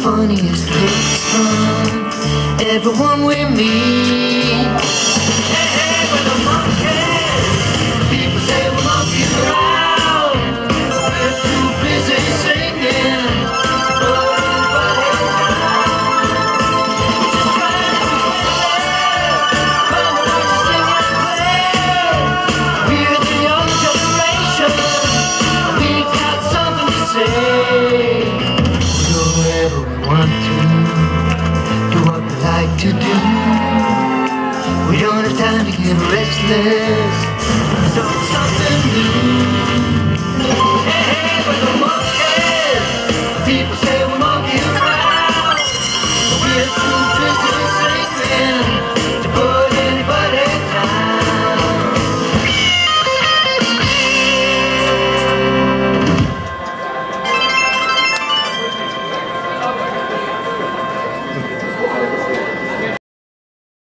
funniest looks from everyone we meet. Hey, hey, we're the monkeys. People say we're monkeys around. We're too busy singing. To do. We don't have time to get restless. So something new.